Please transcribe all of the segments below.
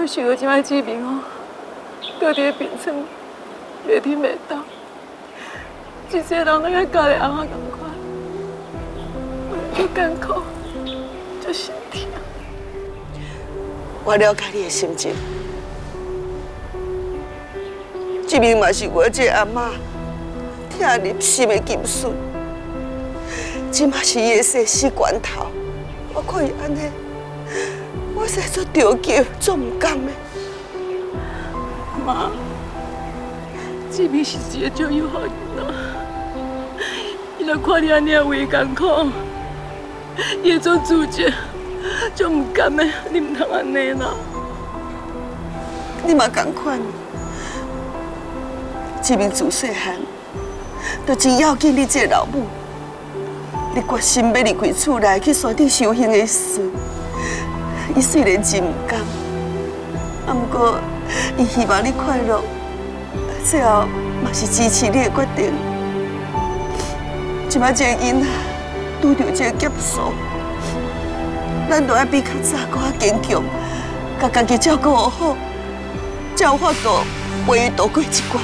想到即摆志明哦，搁伫病床，袂听袂动，一世人都甲家己阿妈同款，足艰苦，足心疼。 我了解你的心情，志明嘛是我这阿妈疼入心的金孙，即嘛是伊的生死关头，我看伊安尼，我实在做着急，做唔甘的。 妈，志明是一个足友好人啊，伊若看你安尼为艰苦，伊会做主角，足唔甘的，你唔通安尼啦。 你嘛同款，志明自细汉，就真要紧你这个老母，你决心要离开厝内去山顶修行的时，伊虽然真唔甘，啊，不过伊希望你快乐，最后嘛是支持你的决定。即摆这个囡仔拄着这个劫数，咱就要比较早搁较坚强，甲家己照顾好，才有法度陪伊度过一关。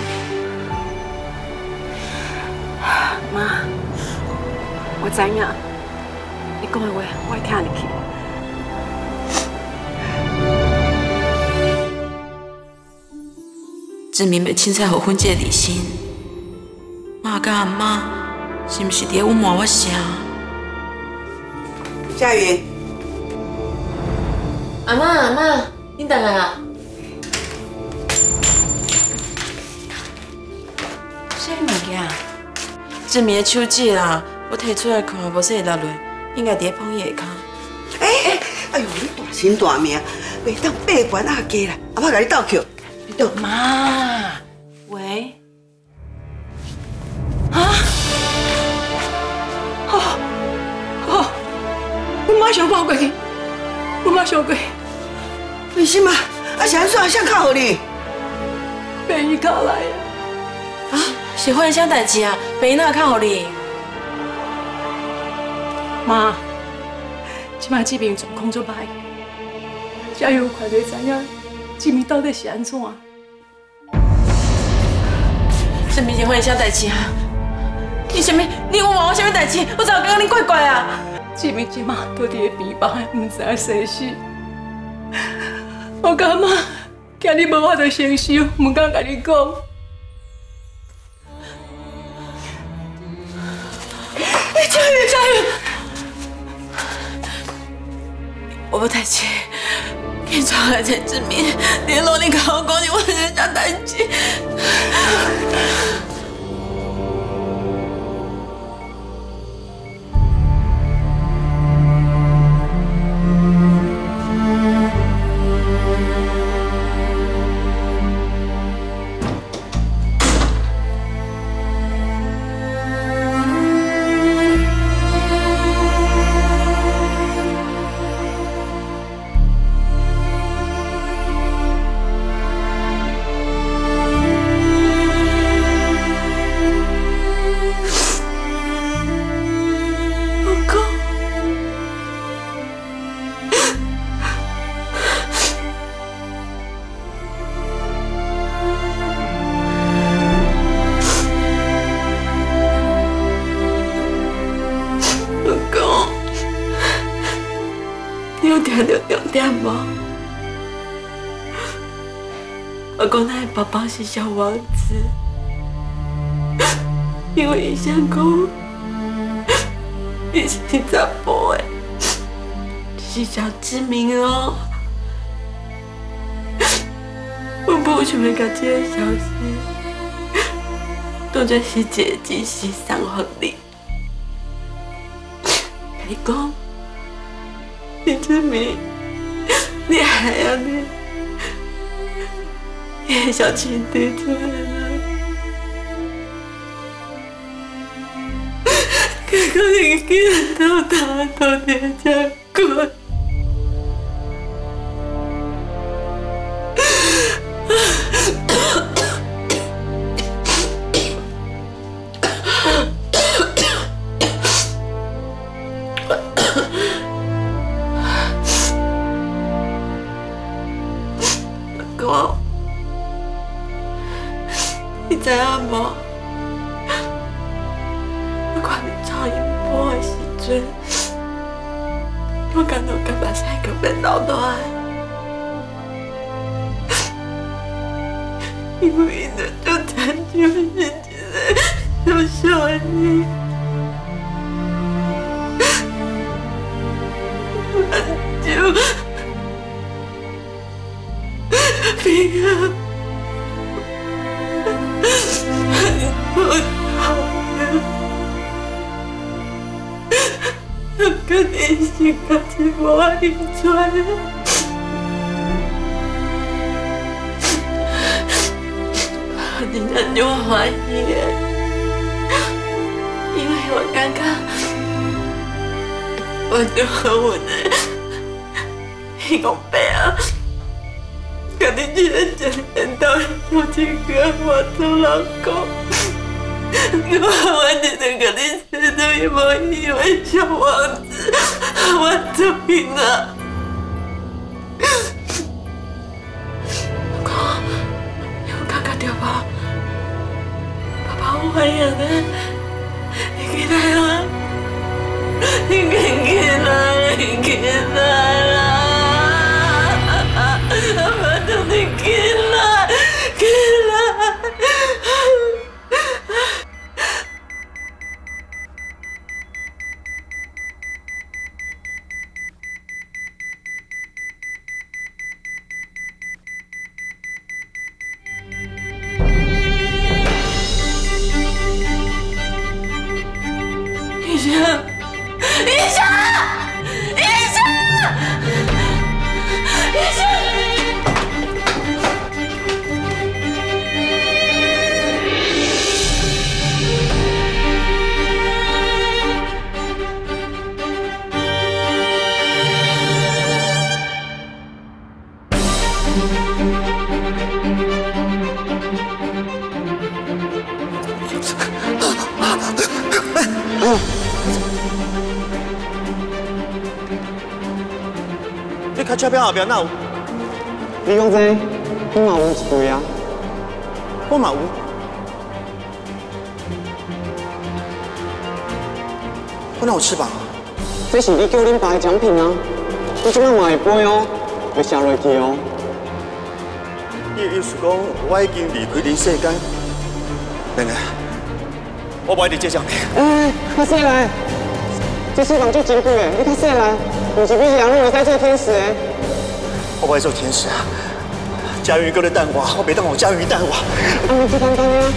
妈，我知影，你讲的话我会听入去。 志明要凊彩互分这个离心，妈甲阿妈是毋是伫咧隐瞒我啥？ 佳云， 阿妈，你倒来啊？啥物物件？志明的手机啦，我摕出来看，无说会落落，应该伫咧碰伊下骹。 哎呦，你大心大命，袂当闭关阿家啦！阿妈甲你斗去，你倒。 妈，喂，啊？好，我马上跑过去， 为什么？啊是安怎谁敲互你？ 病医敲来啊！ 啊，是发生啥代志啊？病院哪敲互你？ 妈，即摆志明状况足歹，加油快点知影志明到底是安怎？ 什么是发生啥代志啊？你隐瞒我啥物代志？我怎有感觉你怪怪啊？ 志明即马倒伫咧病房，唔知影生死。我感觉今日无法度承受，唔敢甲你讲。加油！ 我无代志，警察来才志明，联络你甲我讲你发生啥代志。你有听到重点无？我讲咱的爸爸是小王子，因为伊想讲，伊是查甫的，是小志明哦。我不想要把这个消息当作是一个惊喜送予你。你讲。李志明，你还安尼，你的小情敌出来了，刚刚你见到他都在讲过。 哥，你知影无？我看你超音波的时阵，我感觉甲目屎个变老大，因为伊就亲像是一个小小的你，就平安。 肯定是家己无爱认出来。我真正就怀疑的，因为我感觉我就好运的，迄个爸啊，家己一个一年到有情个我做老公。 我真的跟你生出一模一样的小王子，我做平了。哥，有感觉到无？爸爸有反应呢，你起来啊！你起来，你起来啦！我叫你起来，起来！ 医生，医生，医生，医生！ 你开车票后边哪有？ 你讲这，我嘛有一堆啊。 我嘛有。我哪有翅膀啊？ 这是你叫恁爸的奖品啊！你即摆嘛会飞哦，会射落去哦。 你的意思讲我已经离开人世间？妹妹，我不爱你这奖品。 较细来，这翅膀足珍贵的，你较细来。 不是比人拢会使做天使的， 我不爱做天使啊！佳云哥咧等我，我袂当让佳云等我。 你这简单啊！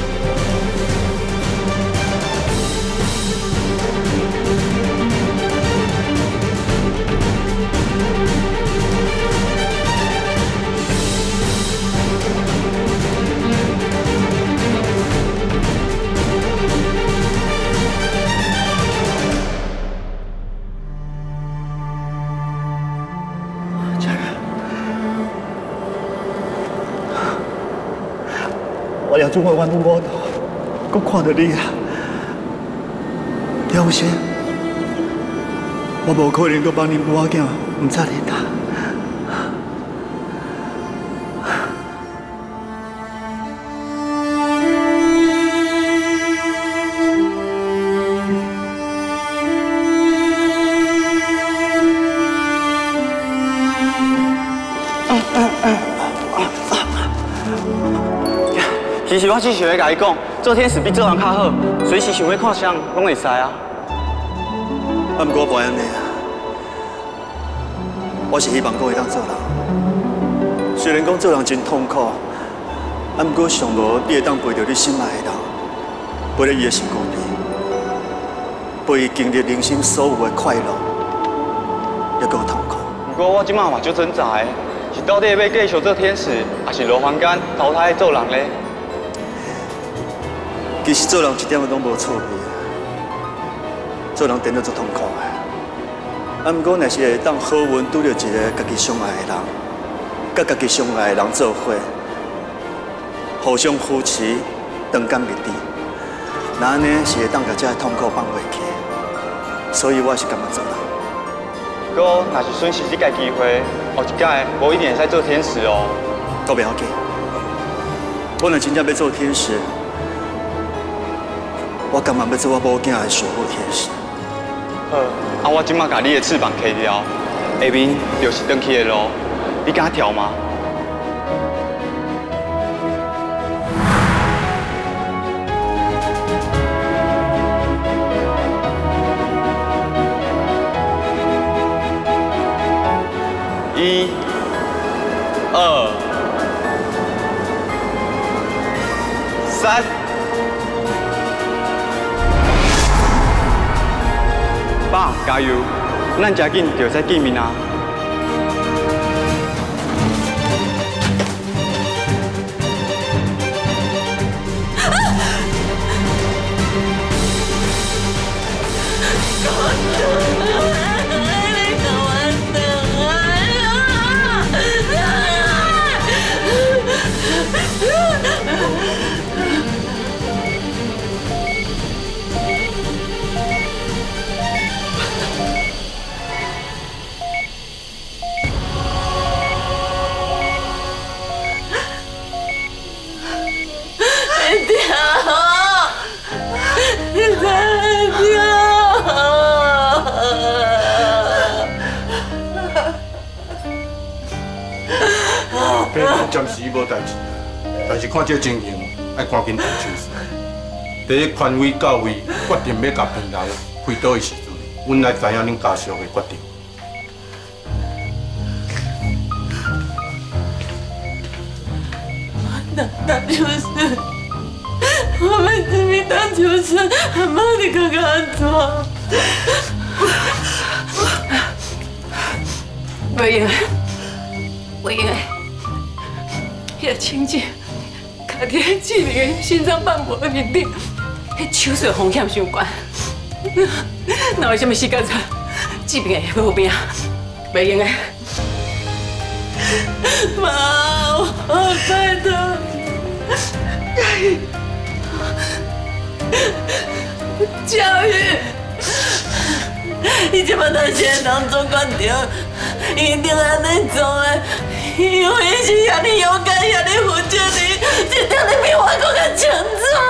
我两种我弯都摸到，我看到你啊，了解，我无可能搁帮恁母仔囝唔知你啦。 其实我只是要甲你讲，做天使比做人较好，随时想要看啥拢会使啊。 啊，不过无安尼啊，我是希望我会当做人。虽然讲做人真痛苦，啊，不过上无你会当陪着你心爱的人，陪在伊的身躯边，陪伊经历人生所有的快乐，也搁痛苦。 不过我即马嘛就挣扎的，是到底要继续做天使，还是落凡间投胎做人咧？ 其实做人一点都无错别，做人真的足痛苦的。啊，不过若是会当好运拄着一个家己相爱的人，甲家己相爱的人做伙，互相扶持，长甘蜜甜，那安尼是会当把这个痛苦放袂去。所以我是感觉做人。 不过若是损失这个机会，后一届无一定会使做天使哦。 都袂要紧。我若真正要做天使，我甘愿要做我某囝的守护天使。 好，我即马甲你的翅膀揢了，下面就是转去的路，你敢跳吗？ 1、2、3，爸，加油！咱真紧就使见面啊！ 暂时无代志，但是看这情形，爱赶紧动手术。第一权威到位，决定要甲病人开刀的时阵，阮来知影恁家属的决定。 打手术，我们这边打手术，阿妈你看看安怎？ 袂用，袂用。 迄个情景，家己迄志明的心脏放无面顶，迄手术风险伤悬。哪有什么时间差？志明会无病，袂用的。 妈，我拜托，教育，你这么大些人做决定，一定安尼做的。 因为伊是遐尼勇敢，遐尼负责任，一定你比我更较清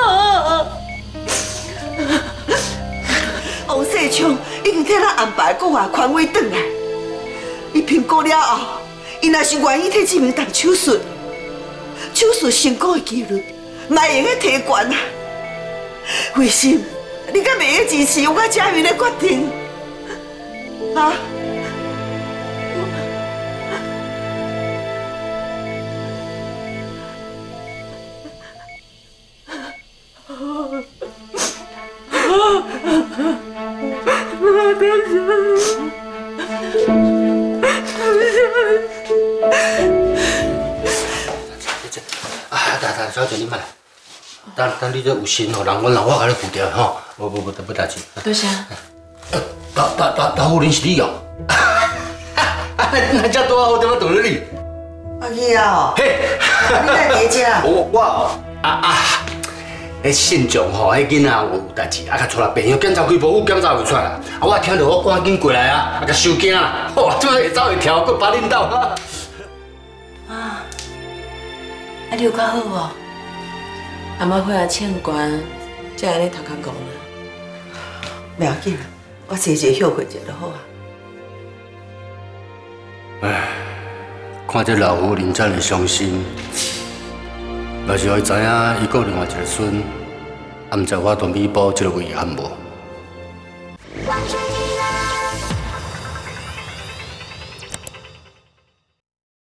楚。 王世昌已经替咱安排国外权威转来，伊评估了后，伊若是愿意替志明动手术，手术成功的几率嘛会用个提悬啊。为什么你敢袂支持我佳云的决定？啊？ 小姐，你慢来，等你这有心吼，人我甲你扶掉吼，无代志。 多谢。 大夫人是你哦，那遮多好，点么倒了你？ 阿姨啊，嘿，你在哪家？ 我迄信众吼，迄囡仔有代志，甲带来病院检查几步，检查未出来，我听到我赶紧过来啊，甲收惊啦，哇，即摆会走会跳，佫把恁斗。 啊，你有较好无？阿妈血压欠悬，才安尼头壳戆啦。 袂要紧啦，我坐坐休息一下就好啊。 唉，看这老夫人这么伤心，若是互伊知影伊有另外一个孙，啊，毋知我大米堡这个遗憾无？